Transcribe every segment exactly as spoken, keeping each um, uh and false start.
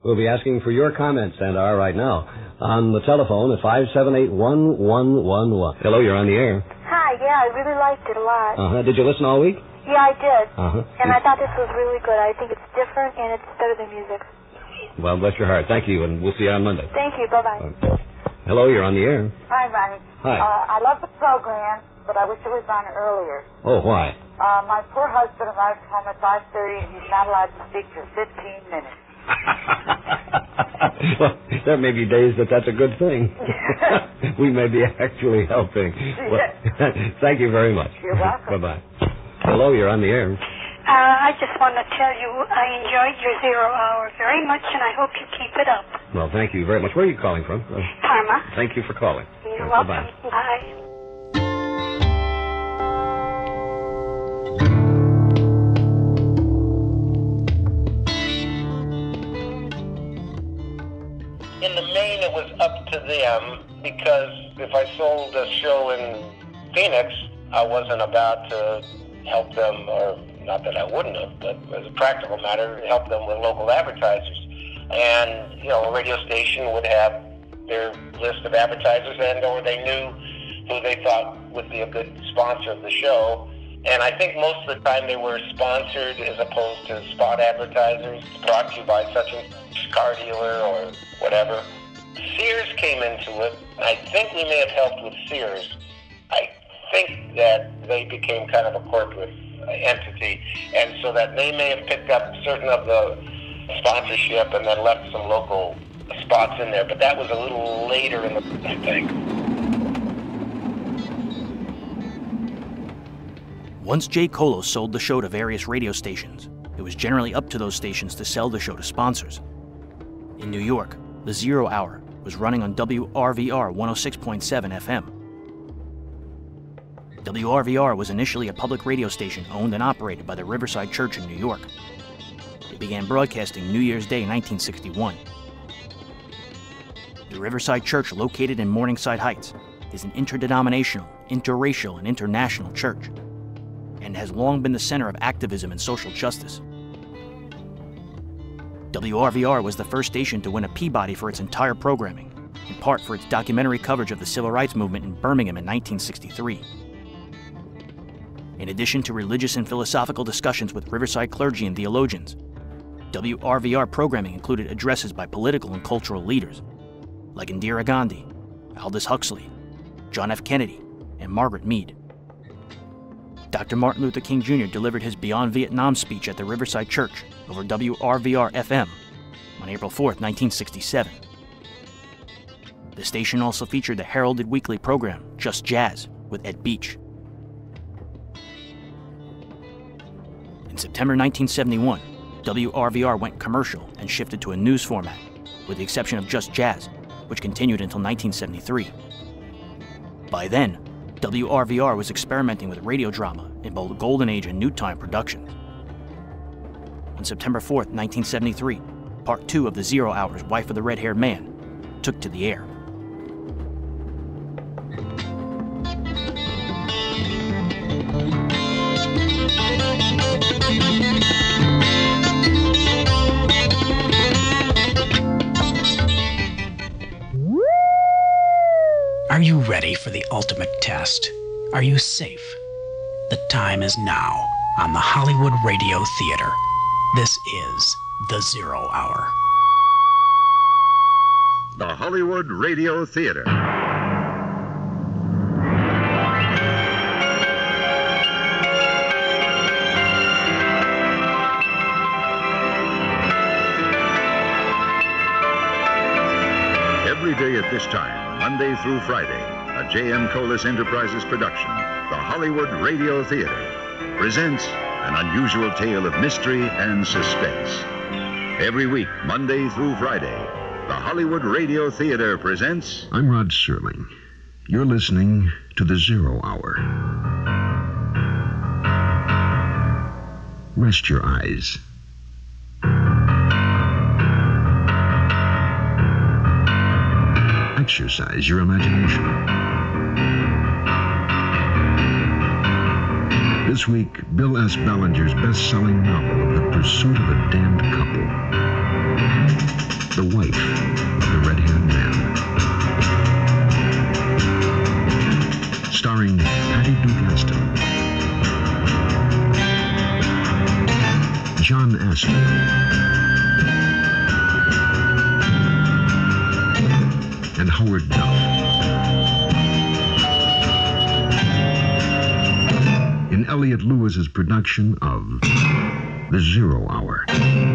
We'll be asking for your comments, and are right now, on the telephone at five seven eight, one one one one. Hello, you're on the air. Hi, yeah, I really liked it a lot. Uh-huh. Did you listen all week? Yeah, I did. Uh-huh. And I thought this was really good. I think it's different, and it's better than music. Well, bless your heart. Thank you, and we'll see you on Monday. Thank you. Bye-bye. Uh, hello, you're on the air. Hi, Ronnie. Hi. Uh, I love the program, but I wish it was on earlier. Oh, why? Uh, my poor husband arrives home at five thirty, and he's not allowed to speak for fifteen minutes. Well, there may be days that that's a good thing. We may be actually helping. Well, thank you very much. You're welcome. Bye-bye. Hello, you're on the air. Uh, I just want to tell you I enjoyed your zero hour very much, and I hope you keep it up. Well, thank you very much. Where are you calling from? Uh, Parma. Thank you for calling. You're uh, welcome. Bye-bye. Bye. In the main, it was up to them, because if I sold a show in Phoenix, I wasn't about to help them, or not that I wouldn't have, but as a practical matter, help them with local advertisers. And, you know, a radio station would have their list of advertisers, and or they knew who they thought would be a good sponsor of the show. And I think most of the time they were sponsored as opposed to spot advertisers, brought to you by such a car dealer or whatever. Sears came into it. I think we may have helped with Sears. I think that they became kind of a corporate entity, and so that they may have picked up certain of the sponsorship and then left some local spots in there, but that was a little later in the, I think. Once Jay Colo sold the show to various radio stations, it was generally up to those stations to sell the show to sponsors. In New York, the Zero Hour was running on W R V R one oh six point seven F M. W R V R was initially a public radio station owned and operated by the Riverside Church in New York. It began broadcasting New Year's Day nineteen sixty-one. The Riverside Church, located in Morningside Heights, is an interdenominational, interracial, and international church, and has long been the center of activism and social justice. W R V R was the first station to win a Peabody for its entire programming, in part for its documentary coverage of the civil rights movement in Birmingham in nineteen sixty-three. In addition to religious and philosophical discussions with Riverside clergy and theologians, W R V R programming included addresses by political and cultural leaders, like Indira Gandhi, Aldous Huxley, John F. Kennedy, and Margaret Mead. Doctor Martin Luther King Junior delivered his Beyond Vietnam speech at the Riverside Church over W R V R F M on April fourth, nineteen sixty-seven. The station also featured the heralded weekly program, Just Jazz, with Ed Beach. In September nineteen seventy-one, W R V R went commercial and shifted to a news format, with the exception of Just Jazz, which continued until nineteen seventy-three. By then, W R V R was experimenting with radio drama in both Golden Age and New Time productions. On September fourth, nineteen seventy-three, Part two of the Zero Hour's Wife of the Red-Haired Man took to the air. Are you ready for the ultimate test? Are you safe? The time is now on the Hollywood Radio Theater. This is the Zero Hour. The Hollywood Radio Theater. Every day at this time, Monday through Friday, a J M Colas Enterprises production, the Hollywood Radio Theater, presents an unusual tale of mystery and suspense. Every week, Monday through Friday, the Hollywood Radio Theater presents... I'm Rod Serling. You're listening to the Zero Hour. Rest your eyes. Exercise your imagination. This week, Bill S. Ballinger's best-selling novel of The Pursuit of a Damned Couple. Huxley. And Howard Duff. In Elliot Lewis's production of The Zero Hour.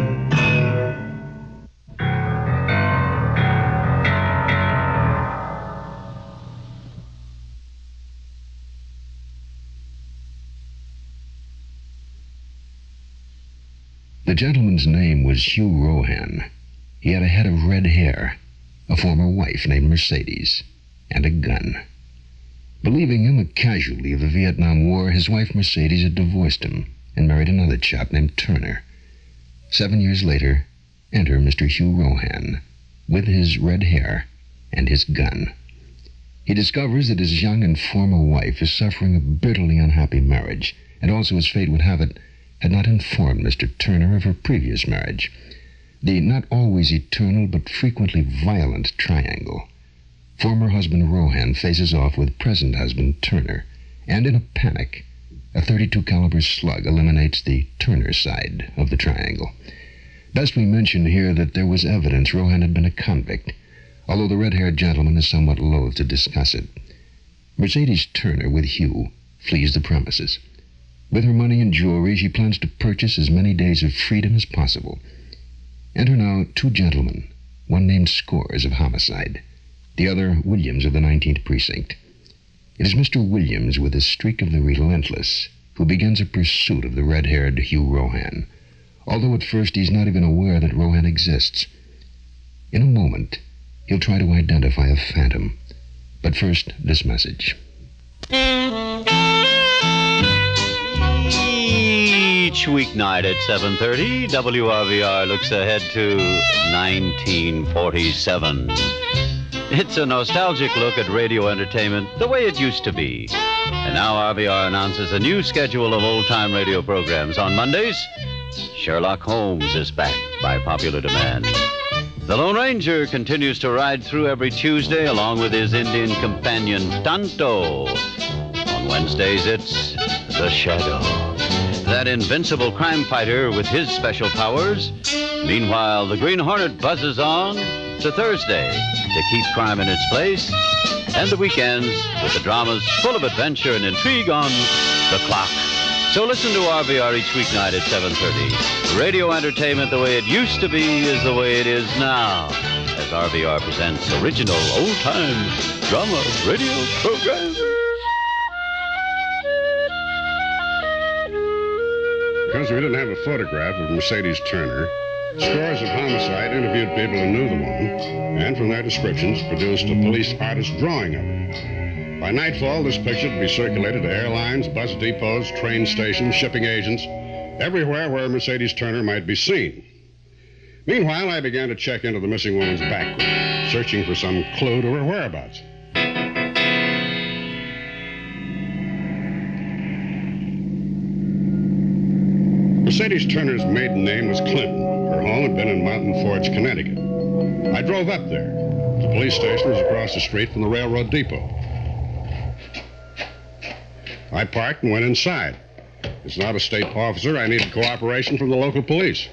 The gentleman's name was Hugh Rohan. He had a head of red hair, a former wife named Mercedes, and a gun. Believing him a casualty of the Vietnam War, his wife Mercedes had divorced him and married another chap named Turner. Seven years later, enter Mister Hugh Rohan, with his red hair and his gun. He discovers that his young and former wife is suffering a bitterly unhappy marriage, and also, as fate would have it, had not informed Mister Turner of her previous marriage. The not always eternal but frequently violent triangle. Former husband Rohan faces off with present husband Turner, and in a panic, a thirty-two caliber slug eliminates the Turner side of the triangle. Best we mention here that there was evidence Rohan had been a convict, although the red-haired gentleman is somewhat loath to discuss it. Mercedes Turner, with Hugh, flees the premises. With her money and jewelry, she plans to purchase as many days of freedom as possible. Enter now two gentlemen, one named Scores of homicide, the other Williams of the nineteenth Precinct. It is Mister Williams, with a streak of the relentless, who begins a pursuit of the red-haired Hugh Rohan, although at first he's not even aware that Rohan exists. In a moment, he'll try to identify a phantom. But first, this message. Each weeknight at seven thirty, W R V R looks ahead to nineteen forty-seven. It's a nostalgic look at radio entertainment the way it used to be. And now R V R announces a new schedule of old-time radio programs. On Mondays, Sherlock Holmes is back by popular demand. The Lone Ranger continues to ride through every Tuesday along with his Indian companion, Tonto. On Wednesdays, it's The Shadow, that invincible crime fighter with his special powers. Meanwhile, the Green Hornet buzzes on to Thursday to keep crime in its place, and the weekends with the dramas full of adventure and intrigue on The Clock. So listen to R V R each weeknight at seven thirty. Radio entertainment the way it used to be is the way it is now, as R V R presents original old-time drama radio programs. Because we didn't have a photograph of Mercedes Turner, Scores of homicide interviewed people who knew the woman, and from their descriptions produced a police artist's drawing of her. By nightfall, this picture would be circulated to airlines, bus depots, train stations, shipping agents, everywhere where Mercedes Turner might be seen. Meanwhile, I began to check into the missing woman's background, searching for some clue to her whereabouts. Mercedes Turner's maiden name was Clinton. Her home had been in Mountain Forge, Connecticut. I drove up there. The police station was across the street from the railroad depot. I parked and went inside. As not a state officer, I needed cooperation from the local police.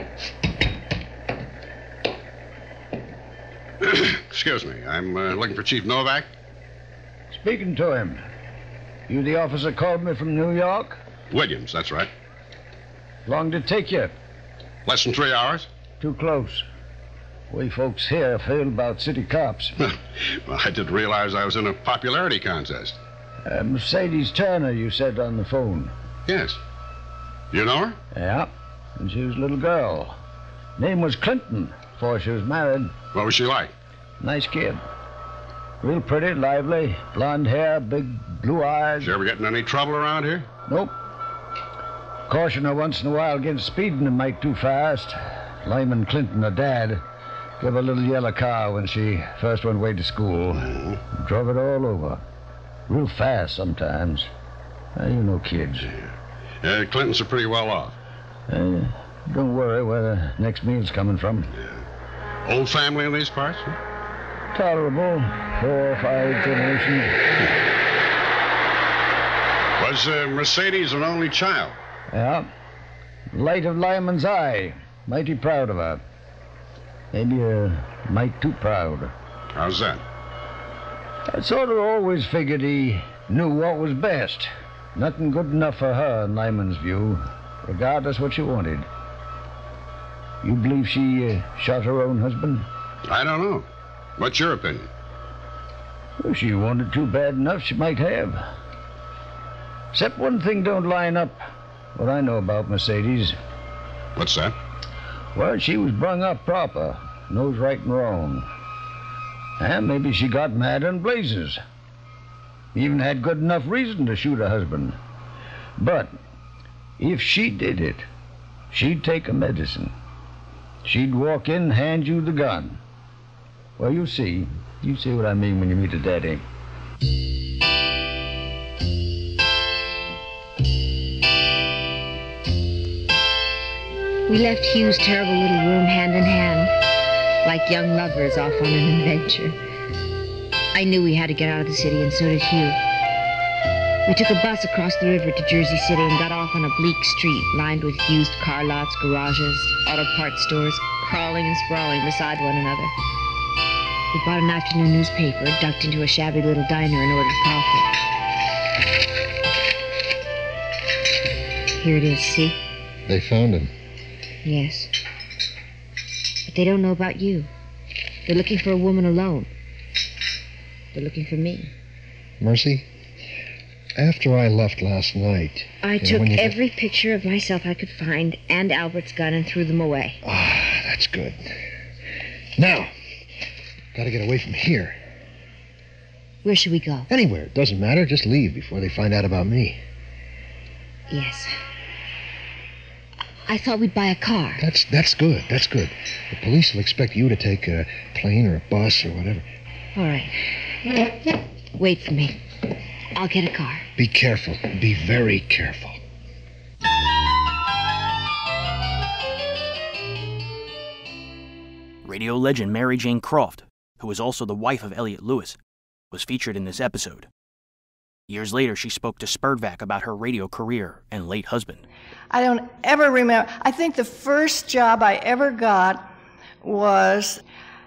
Excuse me, I'm uh, looking for Chief Novak. Speaking to him. You the officer called me from New York? Williams, that's right. Long did it take you? Less than three hours. Too close. We folks here feel about city cops. Well, I didn't realize I was in a popularity contest. Uh, Mercedes Turner, you said on the phone. Yes. You know her? Yeah. And she was a little girl. Name was Clinton, before she was married. What was she like? Nice kid. Real pretty, lively, blonde hair, big blue eyes. Did you ever get in any trouble around here? Nope. Caution her once in a while against speeding a mite too fast. Lyman Clinton, her dad, gave her a little yellow car when she first went away to school. Mm-hmm. Drove it all over. Real fast sometimes. Uh, you know kids. Yeah. Uh, Clintons are pretty well off. Uh, don't worry where the next meal's coming from. Yeah. Old family in these parts? Huh? Tolerable. Four or five generations. Was uh, Mercedes an only child? Yeah. Light of Lyman's eye. Mighty proud of her. Maybe a mite too proud. How's that? I sort of always figured he knew what was best. Nothing good enough for her in Lyman's view, regardless what she wanted. You believe she uh, shot her own husband? I don't know. What's your opinion? Well, she wanted to bad enough, she might have. Except one thing don't line up. What I know about Mercedes. What's that? Well, she was brung up proper. Knows right and wrong. And maybe she got mad in blazes. Even had good enough reason to shoot her husband. But if she did it, she'd take a medicine. She'd walk in, hand you the gun. Well, you see. You see what I mean when you meet a daddy. We left Hugh's terrible little room hand in hand, like young lovers off on an adventure. I knew we had to get out of the city, and so did Hugh. We took a bus across the river to Jersey City and got off on a bleak street lined with used car lots, garages, auto parts stores, crawling and sprawling beside one another. We bought an afternoon newspaper, ducked into a shabby little diner, and ordered coffee. Here it is, see? They found him. Yes. But they don't know about you. They're looking for a woman alone. They're looking for me. Mercy, after I left last night... I you know, took when you every get... picture of myself I could find and Albert's gun and threw them away. Ah, that's good. Now, gotta get away from here. Where should we go? Anywhere. It doesn't matter. Just leave before they find out about me. Yes. I thought we'd buy a car. That's that's good. That's good. The police will expect you to take a plane or a bus or whatever. All right. Wait for me. I'll get a car. Be careful. Be very careful. Radio legend Mary Jane Croft, who was also the wife of Elliot Lewis, was featured in this episode. Years later, she spoke to Spurvac about her radio career and late husband. I don't ever remember. I think the first job I ever got was,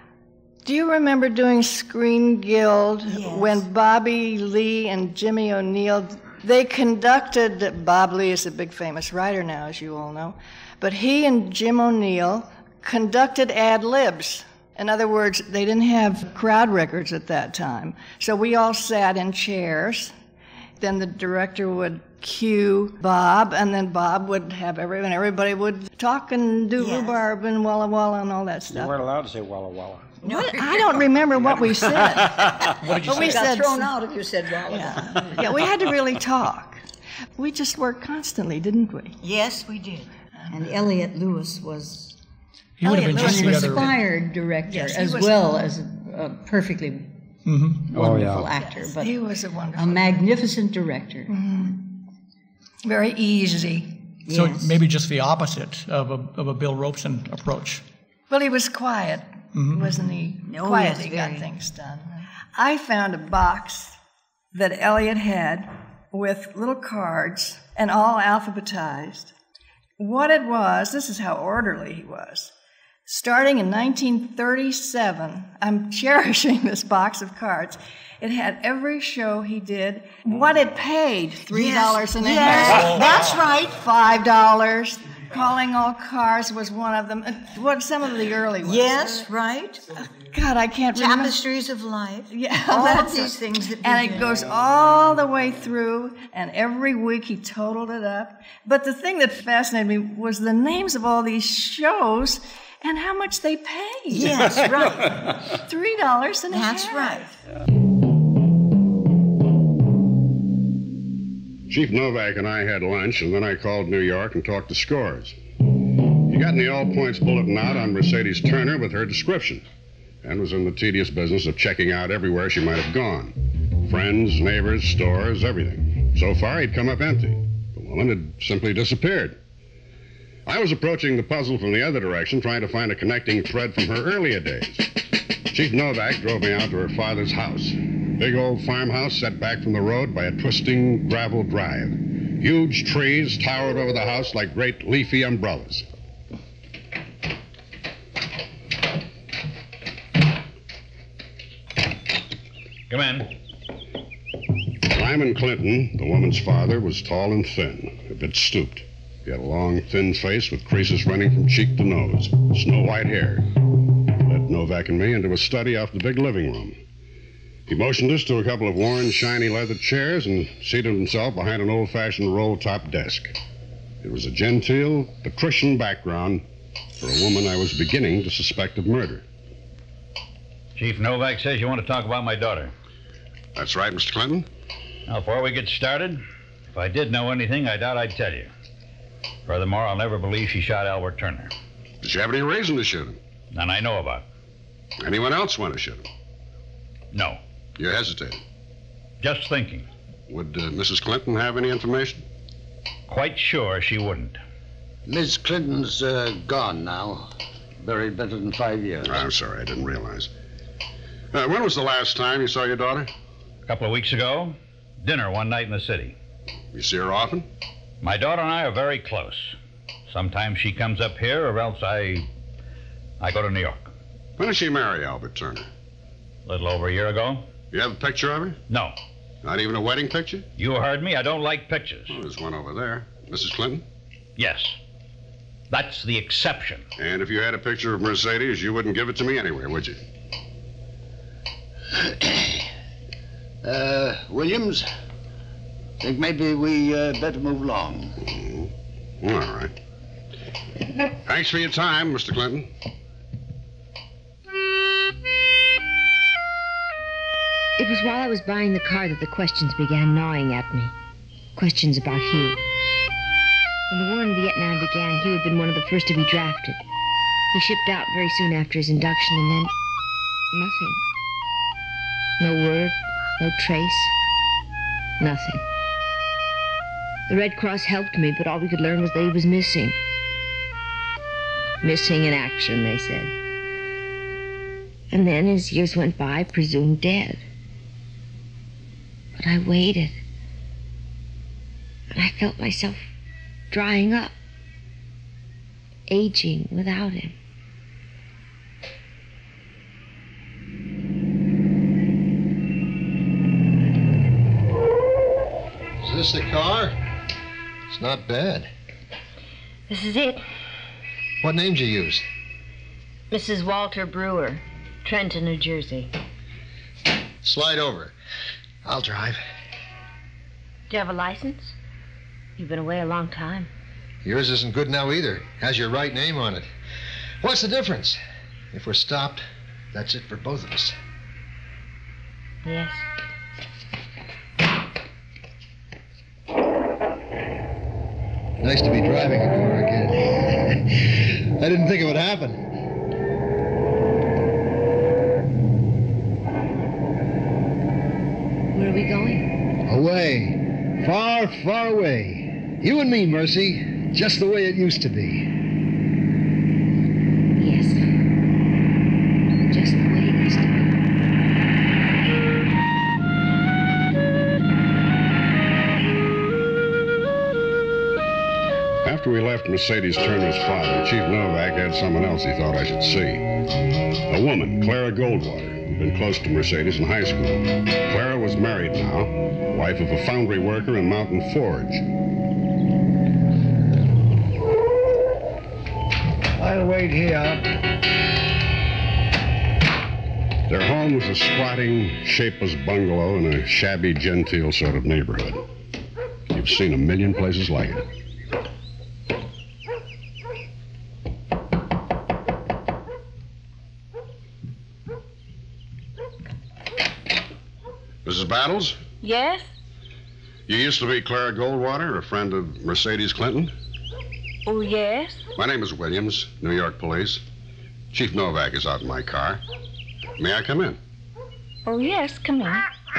do you remember doing Screen Guild? Yes. When Bobby Lee and Jimmy O'Neill, they conducted, Bob Lee is a big famous writer now, as you all know, but he and Jim O'Neill conducted ad libs. In other words, they didn't have crowd records at that time. So we all sat in chairs. Then the director would cue Bob, and then Bob would have everyone, everybody would talk and do yes. rhubarb and Walla Walla and all that stuff. You weren't allowed to say Walla Walla. No, I don't remember what we said. What did you but say? We got said, thrown out if you said Walla yeah. Walla. Yeah, we had to really talk. We just worked constantly, didn't we? Yes, we did. And Elliot Lewis was he would have been just an the other inspired director, yes, as was, well as a, a perfectly mm-hmm. wonderful oh, yeah. actor. Yes, but he was a wonderful a magnificent director. Mm-hmm. Very easy. So yes. maybe just the opposite of a, of a Bill Robeson approach. Well, he was quiet, mm-hmm. wasn't he? Oh, Quietly yes, got things done. I found a box that Elliot had with little cards and all alphabetized. What it was, this is how orderly he was. Starting in nineteen thirty-seven, I'm cherishing this box of cards. It had every show he did, what it paid, three dollars yes. and a yes. half. That's right. Five dollars. Calling All Cars was one of them. What some of the early ones. Yes, right. God, I can't remember. Tapestries of Life. Yeah, all that's of these things that. And it goes all the way through, and every week he totaled it up. But the thing that fascinated me was the names of all these shows and how much they paid. Yes, right. Three dollars and a half. That's right. Chief Novak and I had lunch, and then I called New York and talked to Scores. He got in the All Points bulletin out on Mercedes Turner with her description, and was in the tedious business of checking out everywhere she might have gone. Friends, neighbors, stores, everything. So far, he'd come up empty. The woman had simply disappeared. I was approaching the puzzle from the other direction, trying to find a connecting thread from her earlier days. Chief Novak drove me out to her father's house. Big old farmhouse set back from the road by a twisting gravel drive. Huge trees towered over the house like great leafy umbrellas. Come in. Lyman Clinton, the woman's father, was tall and thin, a bit stooped. He had a long, thin face with creases running from cheek to nose, snow-white hair. He led Novak and me into a study off the big living room. He motioned us to a couple of worn, shiny leather chairs and seated himself behind an old-fashioned roll-top desk. It was a genteel, patrician background for a woman I was beginning to suspect of murder. Chief Novak says you want to talk about my daughter. That's right, Mister Clinton. Now, before we get started, if I did know anything, I doubt I'd tell you. Furthermore, I'll never believe she shot Albert Turner. Did she have any reason to shoot him? None I know about. Anyone else want to shoot him? No. You're hesitating. Just thinking. Would uh, Missus Clinton have any information? Quite sure she wouldn't. Miss Clinton's uh, gone now. Buried better than five years. I'm sorry, I didn't realize. Uh, when was the last time you saw your daughter? A couple of weeks ago. Dinner one night in the city. You see her often? My daughter and I are very close. Sometimes she comes up here, or else I... I go to New York. When did she marry Albert Turner? A little over a year ago. You have a picture of her? No. Not even a wedding picture? You heard me. I don't like pictures. Oh, there's one over there. Missus Clinton? Yes. That's the exception. And if you had a picture of Mercedes, you wouldn't give it to me anyway, would you? uh, Williams, think maybe we uh, better move along. Mm-hmm. All right. Thanks for your time, Mister Clinton. It was while I was buying the car that the questions began gnawing at me. Questions about Hugh. When the war in Vietnam began, Hugh had been one of the first to be drafted. He shipped out very soon after his induction, and then nothing. No word, no trace, nothing. The Red Cross helped me, but all we could learn was that he was missing. Missing in action, they said. And then, as years went by, presumed dead. But I waited. And I felt myself drying up, aging without him. Is this the car? It's not bad. This is it. What name did you use? Missus Walter Brewer, Trenton, New Jersey. Slide over. I'll drive. Do you have a license? You've been away a long time. Yours isn't good now either. Has your right name on it. What's the difference? If we're stopped, that's it for both of us. Yes. Nice to be driving a car again. I didn't think it would happen. Where are we going? Away. Far, far away. You and me, Mercy. Just the way it used to be. Yes. Just the way it used to be. After we left Mercedes Turner's father, Chief Novak had someone else he thought I should see. A woman, Clara Goldwater, who'd been close to Mercedes in high school. Clara was married now, wife of a foundry worker in Mountain Forge. I'll wait here. Their home was a squatting, shapeless bungalow in a shabby, genteel sort of neighborhood. You've seen a million places like it. Missus Battles? Yes? You used to be Clara Goldwater, a friend of Mercedes Clinton? Oh, yes? My name is Williams, New York Police. Chief Novak is out in my car. May I come in? Oh, yes, come in.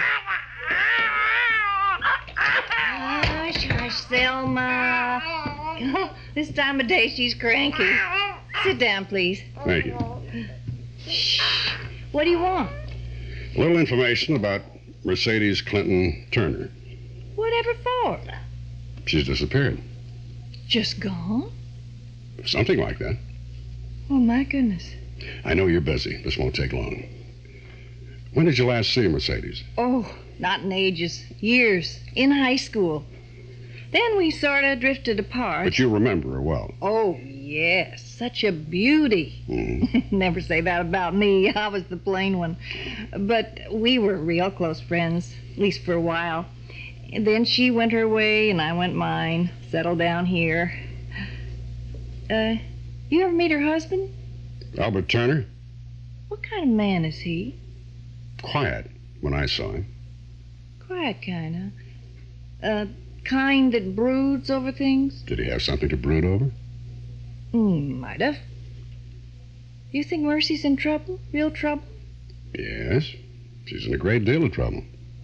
Hush, hush, Selma. This time of day, she's cranky. Sit down, please. Thank you. Shh. What do you want? A little information about Mercedes Clinton Turner. Whatever for? She's disappeared. Just gone? Something like that. Oh, my goodness. I know you're busy. This won't take long. When did you last see Mercedes? Oh, not in ages. Years. In high school. Then we sort of drifted apart. But you remember her well. Oh, yes. Such a beauty. Mm. Never say that about me. I was the plain one. But we were real close friends, at least for a while. And then she went her way and I went mine. Settled down here. Uh, you ever meet her husband? Albert Turner? What kind of man is he? Quiet, when I saw him. Quiet kind of. Uh, kind that broods over things? Did he have something to brood over? Mm, might have. You think Mercy's in trouble? Real trouble? Yes. She's in a great deal of trouble.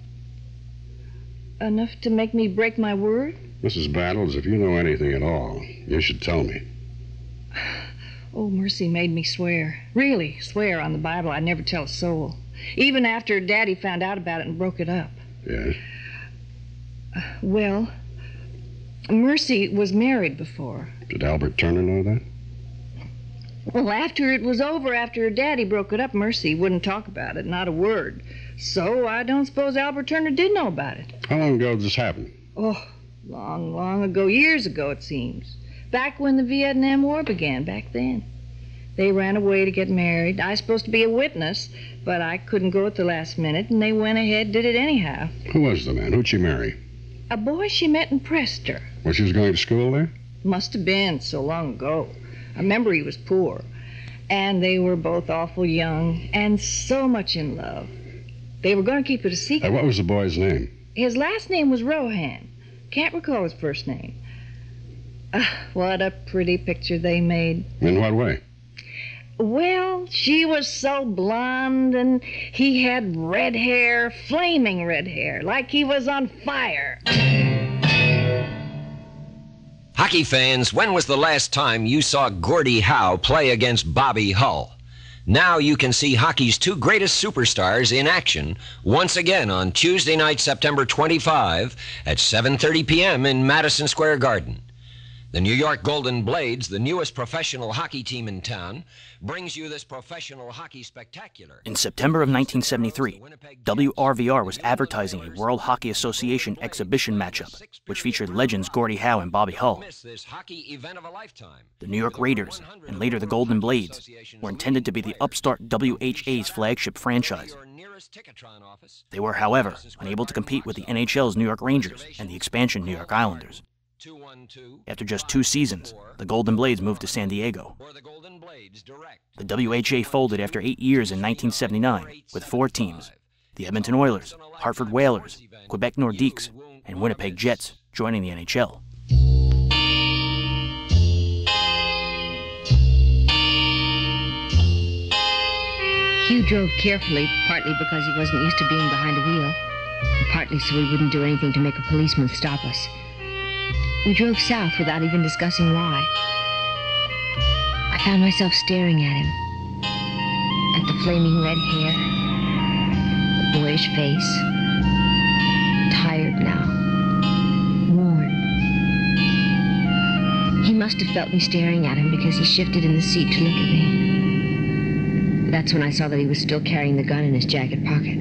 Enough to make me break my word? Missus Battles, if you know anything at all, you should tell me. Oh, Mercy made me swear. Really, swear on the Bible I'd never tell a soul. Even after Daddy found out about it and broke it up. Yes? Uh, well, Mercy was married before. Did Albert Turner know that? Well, after it was over, after her daddy broke it up, Mercy wouldn't talk about it, not a word. So I don't suppose Albert Turner did know about it. How long ago did this happen? Oh, long, long ago. Years ago, it seems. Back when the Vietnam War began, back then. They ran away to get married. I was supposed to be a witness, but I couldn't go at the last minute, and they went ahead, did it anyhow. Who was the man? Who'd she marry? A boy she met in Prester. When she was going to school there? Must have been so long ago. I remember he was poor. And they were both awful young and so much in love. They were going to keep it a secret. Hey, what was the boy's name? His last name was Rohan. Can't recall his first name. Uh, what a pretty picture they made. In what way? Well, she was so blonde, and he had red hair, flaming red hair, like he was on fire. Hockey fans, when was the last time you saw Gordie Howe play against Bobby Hull? Now you can see hockey's two greatest superstars in action once again on Tuesday night, September twenty-fifth at seven thirty p.m. in Madison Square Garden. The New York Golden Blades, the newest professional hockey team in town, brings you this professional hockey spectacular. In September of nineteen seventy-three, W R V R was advertising a World Hockey Association exhibition matchup, which featured legends Gordie Howe and Bobby Hull. The New York Raiders, and later the Golden Blades, were intended to be the upstart W H A's flagship franchise. They were, however, unable to compete with the N H L's New York Rangers and the expansion New York Islanders. After just two seasons, the Golden Blades moved to San Diego. The W H A folded after eight years in nineteen seventy-nine with four teams: the Edmonton Oilers, Hartford Whalers, Quebec Nordiques, and Winnipeg Jets joining the N H L. Hugh drove carefully, partly because he wasn't used to being behind a wheel, and partly so he wouldn't do anything to make a policeman stop us. We drove south without even discussing why. I found myself staring at him. At the flaming red hair, the boyish face, tired now, worn. He must have felt me staring at him because he shifted in the seat to look at me. That's when I saw that he was still carrying the gun in his jacket pocket.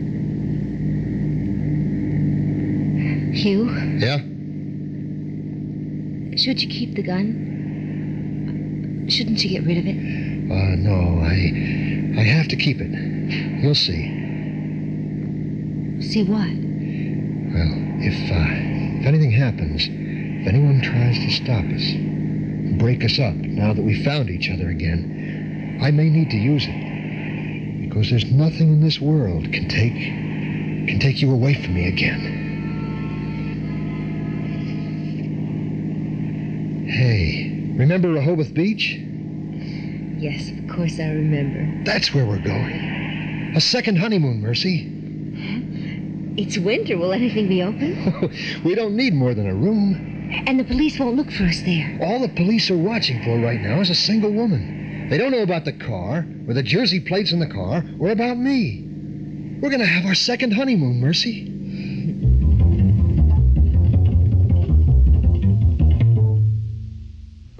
Hugh? Yeah? Should you keep the gun? Shouldn't you get rid of it? Uh, no, I... I have to keep it. You'll see. See what? Well, if, uh, if anything happens, if anyone tries to stop us, break us up now that we found each other again, I may need to use it. Because there's nothing in this world can take... can take you away from me again. Hey, remember Rehoboth Beach? Yes, of course I remember. That's where we're going. A second honeymoon, Mercy. It's winter. Will anything be open? We don't need more than a room. And the police won't look for us there. All the police are watching for right now is a single woman. They don't know about the car, or the jersey plates in the car, or about me. We're going to have our second honeymoon, Mercy.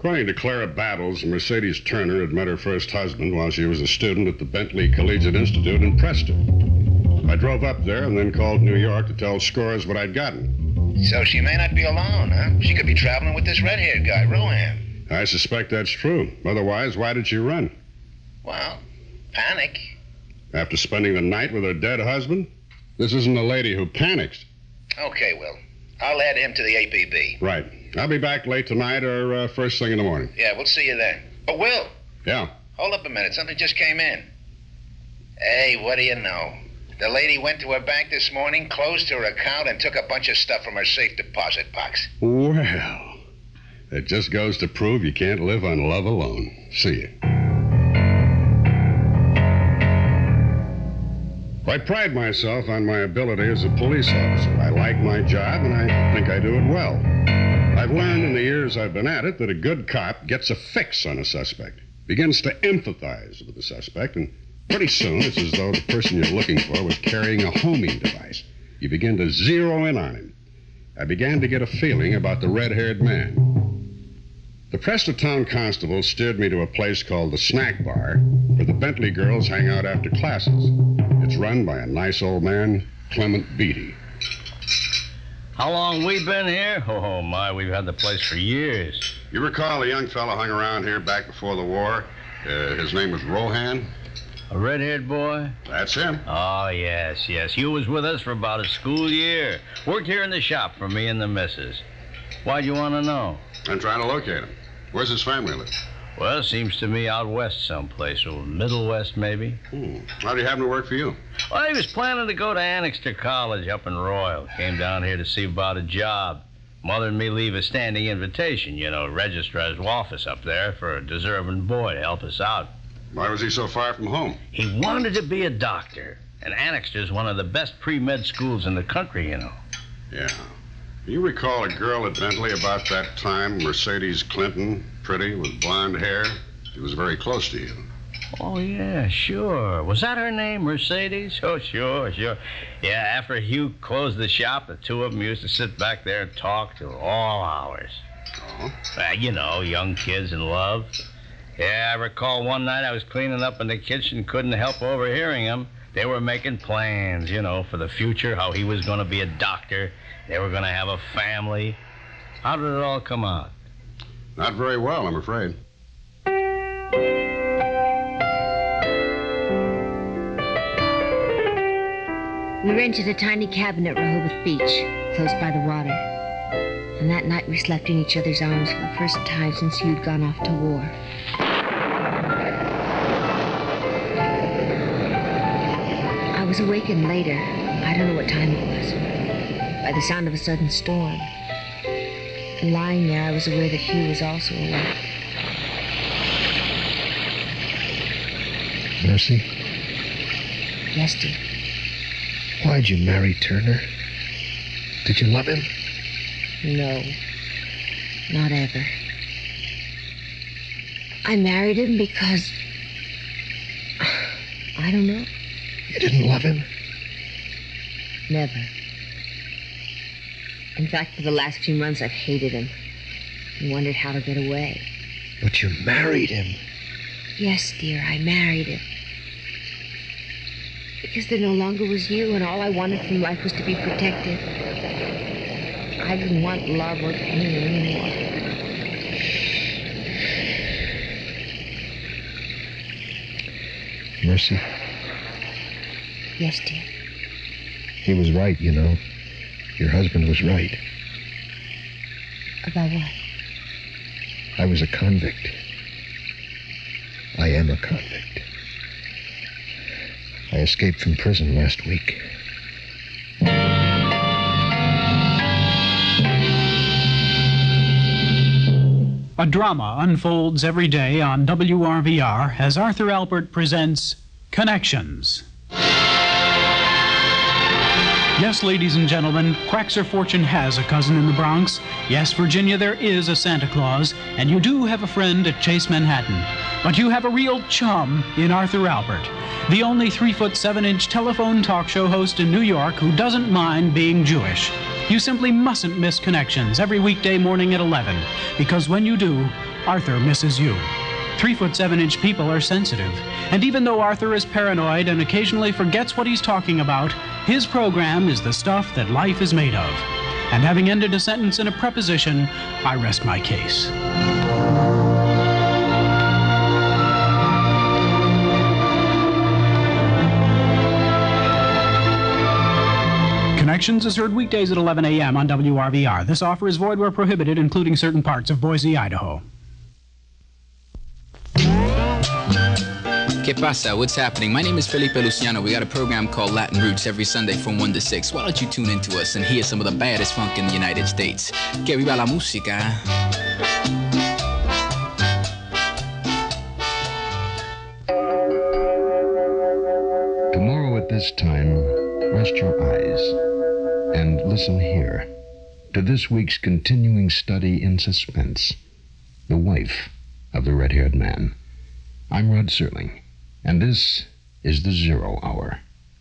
According to Clara Battles, Mercedes Turner had met her first husband while she was a student at the Bentley Collegiate Institute in Preston. I drove up there and then called New York to tell Scores what I'd gotten. So she may not be alone, huh? She could be traveling with this red-haired guy, Rohan. I suspect that's true. Otherwise, why did she run? Well, panic. After spending the night with her dead husband? This isn't a lady who panics. Okay, Will. I'll add him to the A P B. Right. I'll be back late tonight or uh, first thing in the morning. Yeah, we'll see you then. But, Will. Yeah? Hold up a minute. Something just came in. Hey, what do you know? The lady went to her bank this morning, closed her account, and took a bunch of stuff from her safe deposit box. Well, it just goes to prove you can't live on love alone. See you. I pride myself on my ability as a police officer. I like my job, and I think I do it well. I've learned in the years I've been at it that a good cop gets a fix on a suspect, begins to empathize with the suspect, and pretty soon it's as though the person you're looking for was carrying a homing device. You begin to zero in on him. I began to get a feeling about the red-haired man. The Preston Town Constable steered me to a place called the Snack Bar, where the Bentley girls hang out after classes. It's run by a nice old man, Clement Beatty. How long we been here? Oh, my, we've had the place for years. You recall a young fellow hung around here back before the war? Uh, his name was Rohan? A red-haired boy? That's him. Oh, yes, yes. Hugh was with us for about a school year. Worked here in the shop for me and the missus. Why'd you want to know? I'm trying to locate him. Where's his family live? Well, seems to me out west someplace, or Middle West, maybe. Hmm. How do you happen to work for you? Well, he was planning to go to Annixter College up in Royal. Came down here to see about a job. Mother and me leave a standing invitation, you know, registrar's office up there for a deserving boy to help us out. Why was he so far from home? He wanted to be a doctor, and Annixter's one of the best pre-med schools in the country, you know. Yeah. You recall a girl at Bentley about that time, Mercedes Clinton, pretty, with blonde hair? She was very close to you. Oh, yeah, sure. Was that her name, Mercedes? Oh, sure, sure. Yeah, after Hugh closed the shop, the two of them used to sit back there and talk till all hours. Oh? Uh, you know, young kids in love. Yeah, I recall one night I was cleaning up in the kitchen, couldn't help overhearing them. They were making plans, you know, for the future, how he was going to be a doctor. They were going to have a family. How did it all come out? Not very well, I'm afraid. We rented a tiny cabin at Rehoboth Beach, close by the water. And that night we slept in each other's arms for the first time since you'd gone off to war. I was awakened later. I don't know what time it was. By the sound of a sudden storm. And lying there, I was aware that Hugh was also awake. Mercy? Yes, dear. Why'd you marry Turner? Did you love him? No. Not ever. I married him because... I don't know. You didn't love him? Never. In fact, for the last few months, I've hated him and wondered how to get away. But you married him. Yes, dear, I married him. Because there no longer was you, and all I wanted from life was to be protected. I didn't want love or pain anymore. Mercy? Yes, dear. He was right, you know. Your husband was right. About what? I was a convict. I am a convict. I escaped from prison last week. A drama unfolds every day on W R V R as Arthur Albert presents Connections. Yes, ladies and gentlemen, Quaxer Fortune has a cousin in the Bronx. Yes, Virginia, there is a Santa Claus, and you do have a friend at Chase Manhattan. But you have a real chum in Arthur Albert, the only three foot seven inch telephone talk show host in New York who doesn't mind being Jewish. You simply mustn't miss Connections every weekday morning at eleven, because when you do, Arthur Misses You. Three foot seven inch people are sensitive. And even though Arthur is paranoid and occasionally forgets what he's talking about, his program is the stuff that life is made of. And having ended a sentence in a preposition, I rest my case. Connections is heard weekdays at eleven a m on W R V R. This offer is void where prohibited, including certain parts of Boise, Idaho. ¿Qué pasa? What's happening? My name is Felipe Luciano. We got a program called Latin Roots every Sunday from one to six. Why don't you tune into us and hear some of the baddest funk in the United States? Que viva la música. Tomorrow at this time, rest your eyes and listen here to this week's continuing study in suspense, The Wife of the Red-Haired Man. I'm Rod Serling, and this is the Zero Hour.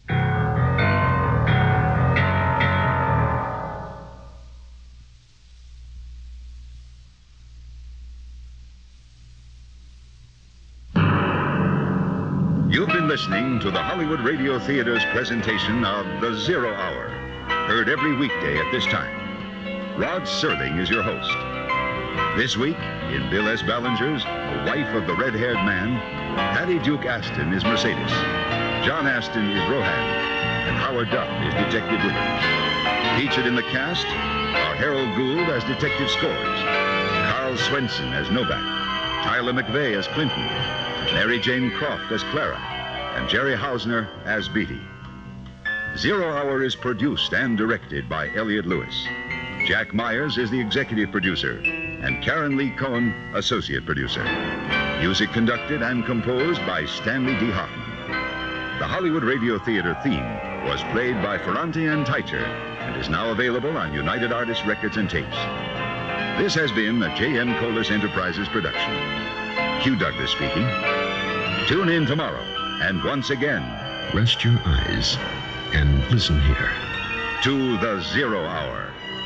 You've been listening to the Hollywood Radio Theater's presentation of The Zero Hour, heard every weekday at this time. Rod Serling is your host. This week, in Bill S. Ballinger's The Wife of the Red-Haired Man, Hattie Duke Aston is Mercedes, John Aston is Rohan, and Howard Duff is Detective Williams. Featured in the cast are Harold Gould as Detective Scores, Carl Swenson as Novak, Tyler McVeigh as Clinton, Mary Jane Croft as Clara, and Jerry Hausner as Beatty. Zero Hour is produced and directed by Elliot Lewis. Jack Myers is the executive producer, and Karen Lee Cohen, associate producer. Music conducted and composed by Stanley D. Hoffman. The Hollywood Radio Theater theme was played by Ferrante and Teicher and is now available on United Artists Records and Tapes. This has been a J M Colas Enterprises production. Hugh Douglas speaking. Tune in tomorrow, and once again, rest your eyes and listen here to The Zero Hour.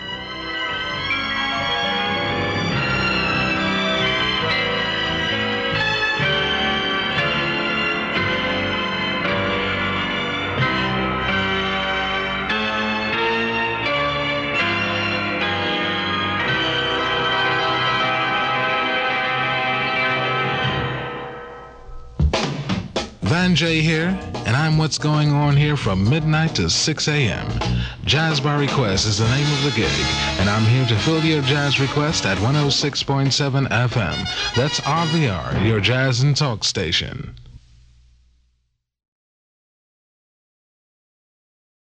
Van Jay here, and I'm what's going on here from midnight to six a m Jazz by Request is the name of the gig, and I'm here to fill your jazz request at one oh six point seven F M. That's R V R, your jazz and talk station.